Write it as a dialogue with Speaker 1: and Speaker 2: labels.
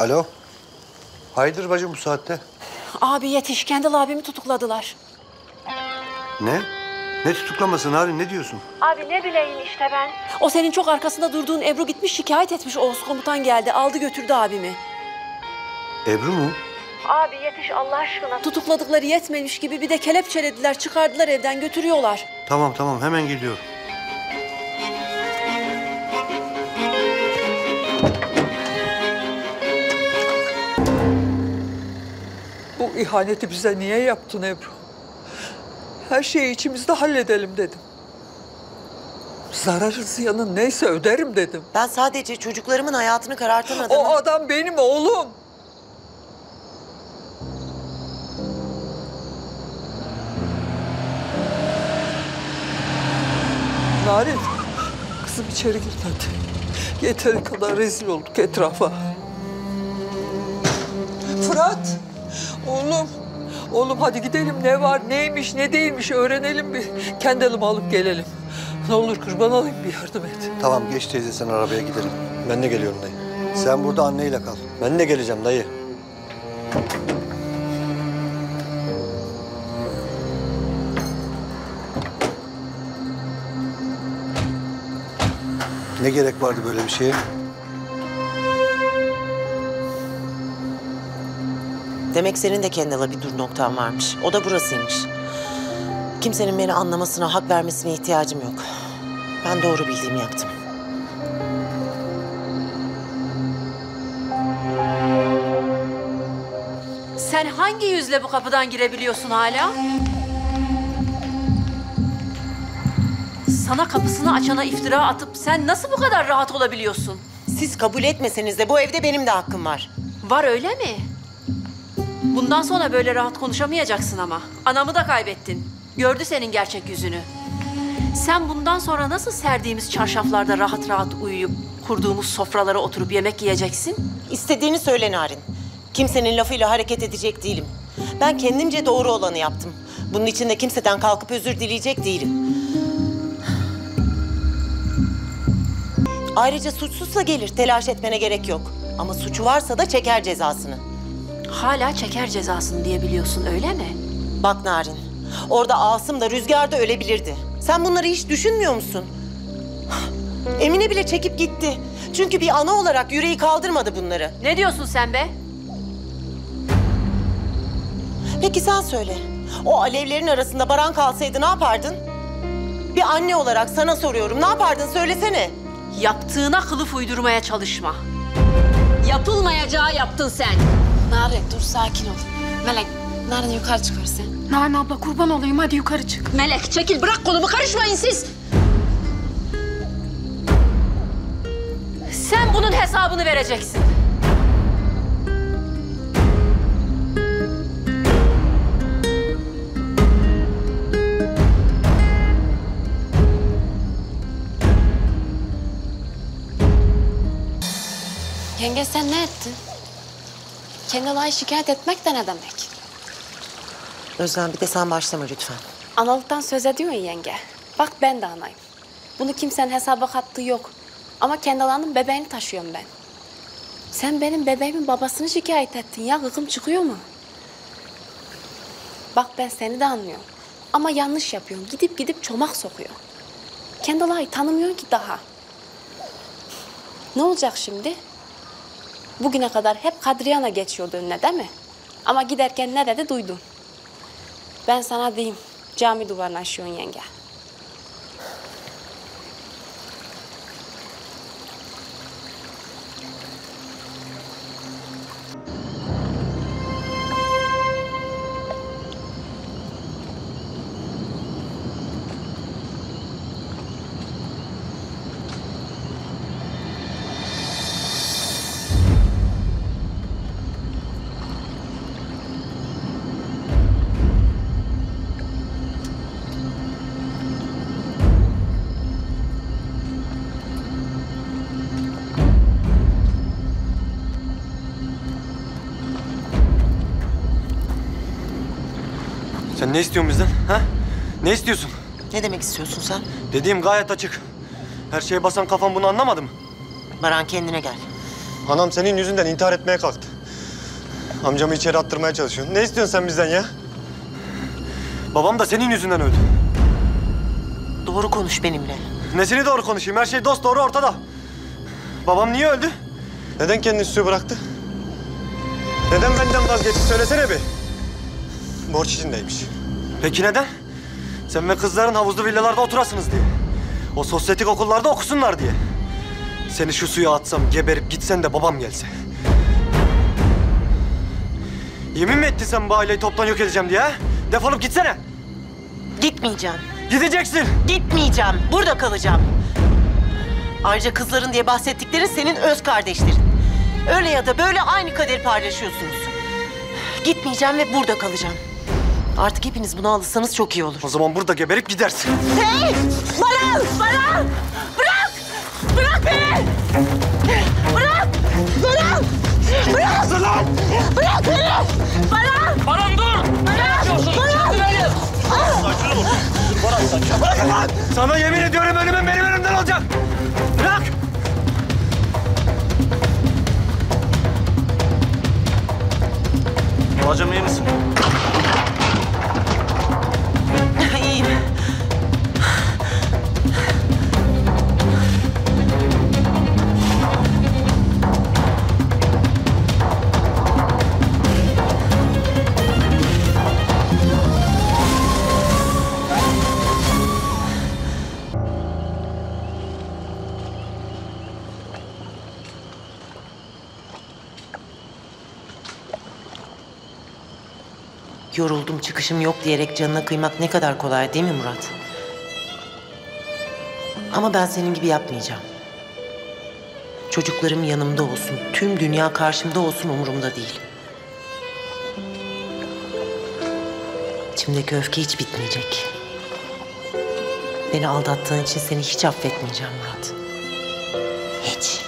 Speaker 1: Alo. Hayırdır bacım bu saatte?
Speaker 2: Abi yetiş, Kendal abimi tutukladılar.
Speaker 1: Ne? Ne tutuklaması Narin, ne diyorsun?
Speaker 2: Abi ne bileyim işte ben. O senin çok arkasında durduğun Ebru gitmiş şikayet etmiş. Oğuz komutan geldi, aldı götürdü abimi.
Speaker 1: Ebru mu?
Speaker 2: Abi yetiş Allah aşkına. Tutukladıkları yetmemiş gibi bir de kelepçelediler, çıkardılar evden, götürüyorlar.
Speaker 1: Tamam hemen geliyorum.
Speaker 3: Bu ihaneti bize niye yaptın Ebru? Her şeyi içimizde halledelim dedim. Zararı ziyanın neyse öderim dedim.
Speaker 4: Ben sadece çocuklarımın hayatını karartan adamım.
Speaker 3: O adam benim oğlum. Narin, kızım içeri gir hadi. Yeteri kadar rezil olduk etrafa. Fırat, oğlum. Oğlum hadi gidelim, ne var, neymiş, ne değilmiş öğrenelim bir. Kendal'ımı alıp gelelim. Ne olur kurban olayım, bir yardım et.
Speaker 1: Tamam geç teyze, sen arabaya gidelim.
Speaker 5: Ben de geliyorum dayı.
Speaker 1: Sen burada anneyle kal.
Speaker 5: Ben de geleceğim dayı.
Speaker 1: Ne gerek vardı böyle bir şeye?
Speaker 4: Demek senin de Kendal'a bir dur noktan varmış. O da burasıymış. Kimsenin beni anlamasına, hak vermesine ihtiyacım yok. Ben doğru bildiğimi yaptım.
Speaker 2: Sen hangi yüzle bu kapıdan girebiliyorsun hala? Sana kapısını açana iftira atıp sen nasıl bu kadar rahat olabiliyorsun?
Speaker 4: Siz kabul etmeseniz de bu evde benim de hakkım var.
Speaker 2: Var öyle mi? Bundan sonra böyle rahat konuşamayacaksın ama. Anamı da kaybettin. Gördü senin gerçek yüzünü. Sen bundan sonra nasıl serdiğimiz çarşaflarda rahat rahat uyuyup kurduğumuz sofralara oturup yemek yiyeceksin?
Speaker 4: İstediğini söyle Narin. Kimsenin lafıyla hareket edecek değilim. Ben kendimce doğru olanı yaptım. Bunun için de kimseden kalkıp özür dileyecek değilim. Ayrıca suçsuzsa gelir, telaş etmene gerek yok. Ama suçu varsa da çeker cezasını.
Speaker 2: Hala çeker cezasını diyebiliyorsun öyle mi?
Speaker 4: Bak Narin, orada Asım da Rüzgar da ölebilirdi. Sen bunları hiç düşünmüyor musun? Emine bile çekip gitti. Çünkü bir ana olarak yüreği kaldırmadı bunları.
Speaker 2: Ne diyorsun sen be?
Speaker 4: Peki sen söyle. O alevlerin arasında Baran kalsaydı ne yapardın? Bir anne olarak sana soruyorum. Ne yapardın söylesene.
Speaker 2: Yaptığına kılıf uydurmaya çalışma. Yapılmayacağı yaptın sen.
Speaker 6: Narin dur sakin ol. Melek, Narin yukarı çıkar sen.
Speaker 7: Narin abla kurban olayım hadi yukarı çık.
Speaker 2: Melek çekil bırak kolumu karışmayın siz. Sen bunun hesabını vereceksin.
Speaker 6: Yenge sen ne ettin? Kendal'ı şikayet etmek de ne demek?
Speaker 4: Özlem bir de sen başlama lütfen.
Speaker 6: Analıktan söz ediyorsun yenge. Bak ben de anayım. Bunu kimsenin hesaba kattığı yok. Ama Kendal'ın bebeğini taşıyorum ben. Sen benim bebeğimin babasını şikayet ettin ya. Gıkım çıkıyor mu? Bak ben seni de anlıyorum. Ama yanlış yapıyorsun. Gidip gidip çomak sokuyorsun. Kendal'ı tanımıyorsun ki daha. Ne olacak şimdi? Bugüne kadar hep Kadriye Ana geçiyordu önüne değil mi? Ama giderken ne dedi duydum. Ben sana diyeyim, cami duvarını aşıyorsun yenge.
Speaker 5: Sen ne istiyorsun bizden? Ha? Ne istiyorsun?
Speaker 4: Ne demek istiyorsun sen?
Speaker 5: Dediğim gayet açık. Her şeye basan kafam bunu anlamadı mı?
Speaker 4: Baran kendine gel.
Speaker 5: Anam senin yüzünden intihar etmeye kalktı. Amcamı içeri attırmaya çalışıyorsun. Ne istiyorsun sen bizden ya? Babam da senin yüzünden öldü.
Speaker 4: Doğru konuş benimle.
Speaker 5: Nesini doğru konuşayım? Her şey dost doğru ortada. Babam niye öldü? Neden kendini suya bıraktı? Neden benden vazgeçti? Söylesene bir. Borç içindeymiş. Peki neden? Sen ve kızların havuzlu villalarda oturasınız diye. O sosyetik okullarda okusunlar diye. Seni şu suya atsam, geberip gitsen de babam gelse. Yemin mi ettin sen bu aileyi toptan yok edeceğim diye ha? Defolup gitsene.
Speaker 4: Gitmeyeceğim.
Speaker 5: Gideceksin.
Speaker 4: Gitmeyeceğim. Burada kalacağım. Ayrıca kızların diye bahsettiklerin senin öz kardeşlerin. Öyle ya da böyle aynı kaderi paylaşıyorsunuz. Gitmeyeceğim ve burada kalacağım. Artık hepiniz buna alışsanız çok iyi olur.
Speaker 5: O zaman burada geberip gidersin.
Speaker 4: Hey! Baran! Baran! Bırak! Bırak beni! Bırak! Baran! Bırak! Lan! Bırak beni! Baran!
Speaker 8: Baran dur!
Speaker 4: Baran! Baran!
Speaker 8: Sakin ol. Baran sakin.
Speaker 5: Bırak lan! Sana yemin ediyorum ölümün benim önümden olacak. Bırak!
Speaker 8: Babacığım iyi misin?
Speaker 4: İyiyim. Yoruldum, çıkışım yok diyerek canına kıymak ne kadar kolay değil mi Murat? Ama ben senin gibi yapmayacağım. Çocuklarım yanımda olsun, tüm dünya karşımda olsun umurumda değil. İçimdeki öfke hiç bitmeyecek. Beni aldattığın için seni hiç affetmeyeceğim Murat. Hiç.